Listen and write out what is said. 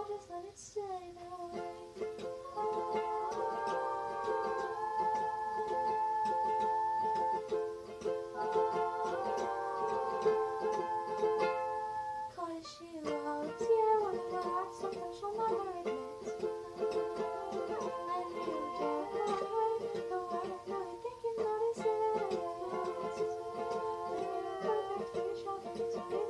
just let it stay that way. Cause she loves you, and her heart something she'll never admit. And you can't hide the way I really think you notice it. Perfect for your shopping,